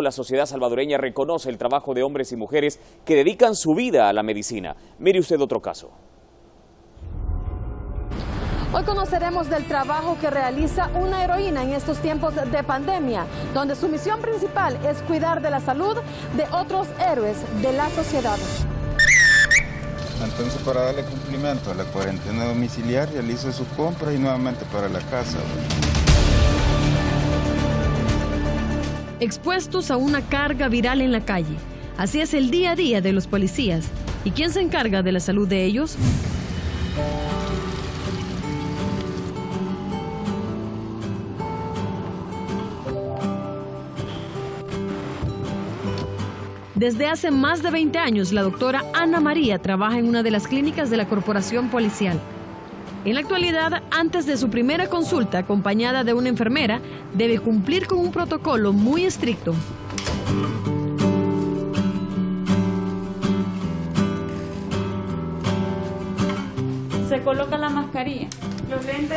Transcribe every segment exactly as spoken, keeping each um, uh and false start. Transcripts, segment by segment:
La sociedad salvadoreña reconoce el trabajo de hombres y mujeres que dedican su vida a la medicina. Mire usted otro caso. Hoy conoceremos del trabajo que realiza una heroína en estos tiempos de pandemia, donde su misión principal es cuidar de la salud de otros héroes de la sociedad. Entonces, para darle cumplimiento a la cuarentena domiciliar, realizo sus compras y nuevamente para la casa. Expuestos a una carga viral en la calle. Así es el día a día de los policías. ¿Y quién se encarga de la salud de ellos? Desde hace más de veinte años, la doctora Ana María trabaja en una de las clínicas de la Corporación Policial. En la actualidad, antes de su primera consulta, acompañada de una enfermera, debe cumplir con un protocolo muy estricto. Se coloca la mascarilla, los lentes.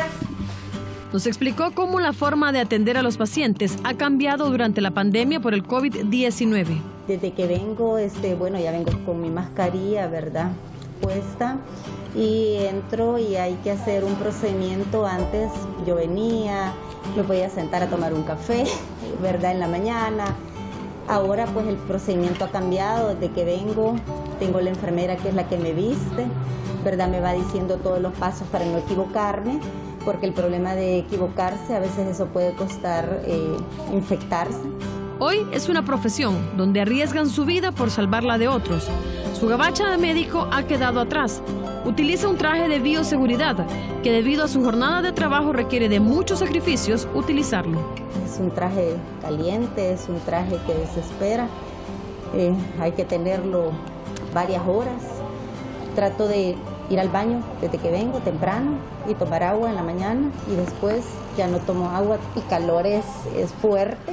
Nos explicó cómo la forma de atender a los pacientes ha cambiado durante la pandemia por el COVID diecinueve. Desde que vengo, este, bueno, ya vengo con mi mascarilla, ¿verdad?, puesta, y entro y hay que hacer un procedimiento. Antes yo venía, me podía sentar a tomar un café, ¿verdad?, en la mañana. Ahora pues el procedimiento ha cambiado. Desde que vengo, tengo la enfermera que es la que me viste, ¿verdad?, me va diciendo todos los pasos para no equivocarme, porque el problema de equivocarse, a veces eso puede costar eh, infectarse. Hoy es una profesión donde arriesgan su vida por salvarla de otros. Su gabacha de médico ha quedado atrás. Utiliza un traje de bioseguridad que debido a su jornada de trabajo requiere de muchos sacrificios utilizarlo. Es un traje caliente, es un traje que desespera. Eh, hay que tenerlo varias horas. Trato de ir al baño desde que vengo temprano y tomar agua en la mañana, y después ya no tomo agua. El calor es, es fuerte,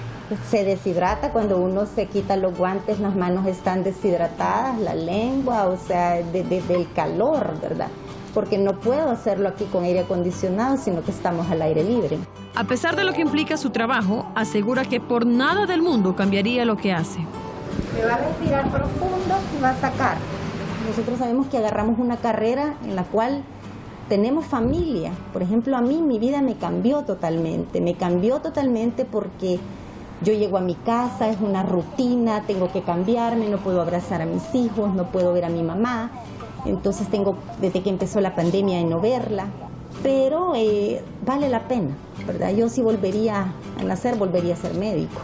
se deshidrata cuando uno se quita los guantes, las manos están deshidratadas, la lengua, o sea, de, de, del calor, ¿verdad? Porque no puedo hacerlo aquí con aire acondicionado, sino que estamos al aire libre. A pesar de lo que implica su trabajo, asegura que por nada del mundo cambiaría lo que hace. Me va a respirar profundo y va a sacar. Nosotros sabemos que agarramos una carrera en la cual tenemos familia. Por ejemplo, a mí mi vida me cambió totalmente. Me cambió totalmente porque yo llego a mi casa, es una rutina, tengo que cambiarme, no puedo abrazar a mis hijos, no puedo ver a mi mamá. Entonces tengo, desde que empezó la pandemia, de no verla. Pero eh, vale la pena, ¿verdad? Yo si volvería a nacer, volvería a ser médico.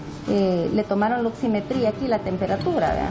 Eh, le tomaron la oximetría aquí, la temperatura, ¿verdad?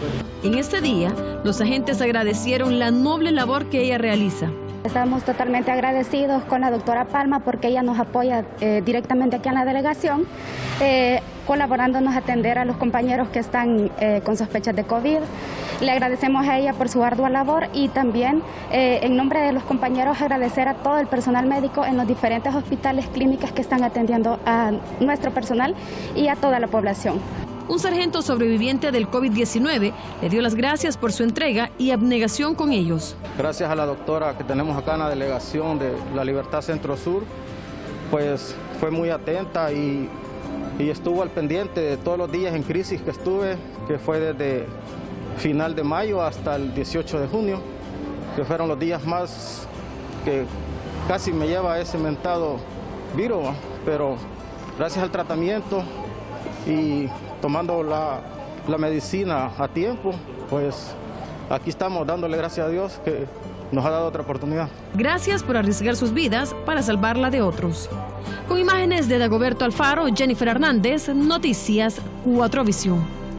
En este día, los agentes agradecieron la noble labor que ella realiza. Estamos totalmente agradecidos con la doctora Palma porque ella nos apoya eh, directamente aquí en la delegación, eh, colaborándonos a atender a los compañeros que están eh, con sospechas de COVID. Le agradecemos a ella por su ardua labor y también eh, en nombre de los compañeros agradecer a todo el personal médico en los diferentes hospitales, clínicas que están atendiendo a nuestro personal y a toda la población. Un sargento sobreviviente del COVID diecinueve le dio las gracias por su entrega y abnegación con ellos. Gracias a la doctora que tenemos acá en la delegación de La Libertad Centro Sur, pues fue muy atenta y, y estuvo al pendiente de todos los días en crisis que estuve, que fue desde final de mayo hasta el dieciocho de junio, que fueron los días más que casi me lleva ese mentado virus, pero gracias al tratamiento y tomando la, la medicina a tiempo, pues aquí estamos dándole gracias a Dios que nos ha dado otra oportunidad. Gracias por arriesgar sus vidas para salvarla de otros. Con imágenes de Dagoberto Alfaro, Jennifer Hernández, Noticias cuatro Visión.